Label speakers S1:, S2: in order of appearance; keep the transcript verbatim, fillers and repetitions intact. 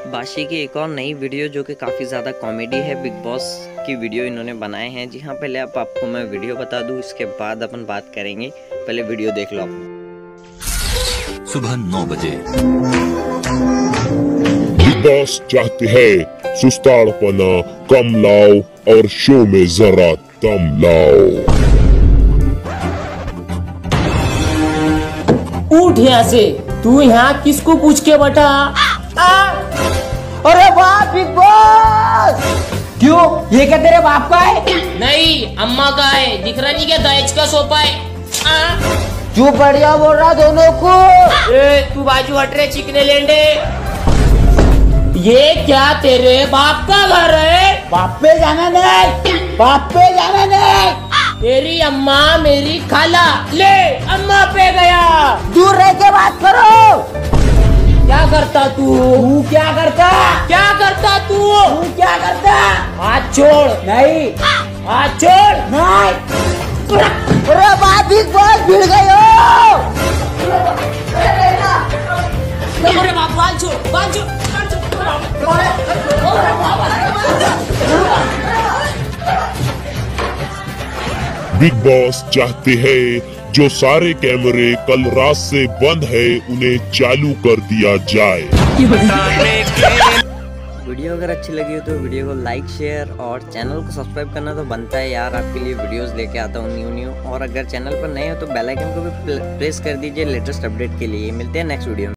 S1: बाशी की एक और नई वीडियो जो कि काफ़ी ज़्यादा कॉमेडी है, बिग बॉस की वीडियो इन्होंने बनाए हैं। जी हाँ, पहले आप आपको मैं वीडियो बता दूं, इसके बाद अपन बात करेंगे। पहले वीडियो देख लो आप।
S2: सुबह नौ बजे
S3: बिग बॉस चाहते हैं सुस्ताड़पना कम लाओ और शो में जरा दम लाओ।
S4: उठ यहाँ से, तू यहाँ किसको पूछ के बैठा? अरे बाप बिग बॉस! क्यों, ये क्या तेरे बाप का है?
S5: नहीं, अम्मा का है। दिख रहा नहीं क्या दहेज का सोफा है?
S4: क्यों बढ़िया बोल रहा दोनों को?
S5: ए, तू बाजू हट रहे चिकने लेंडे।
S4: ये क्या तेरे बाप का घर है? बाप पे जाना नहीं, बाप पे जाना नहीं।
S5: तेरी अम्मा मेरी खाला, ले अम्मा पे गया।
S4: दूर रह के बात करो।
S5: क्या करता तू?
S4: तू क्या करता?
S5: क्या करता तू?
S4: तू क्या करता?
S5: हाथ छोड़।
S4: नहीं,
S5: हाथ छोड़।
S4: नहीं। अरे बाप बिग बॉस भिड़ गए हो।
S5: अरे बाप बाल छोड़, बाल छोड़, बाल छोड़।
S3: बिग बॉस चाहते हैं जो सारे कैमरे कल रात से बंद है उन्हें चालू कर दिया जाए।
S1: वीडियो अगर अच्छी लगी हो तो वीडियो को लाइक शेयर और चैनल को सब्सक्राइब करना तो बनता है यार, आपके लिए वीडियोस लेके आता हूँ न्यू न्यू। और अगर चैनल पर नए हो तो बेल आइकन को भी प्रेस कर दीजिए लेटेस्ट अपडेट के लिए। मिलते हैं नेक्स्ट वीडियो में।